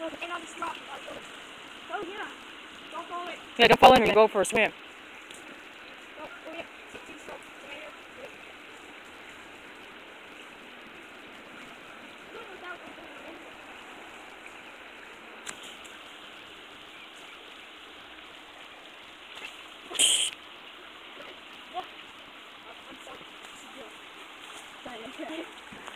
And on the spot. Oh, yeah. Don't fall in. Yeah, don't fall in when you go for a swim. Oh, yeah. See, so, I'm sorry.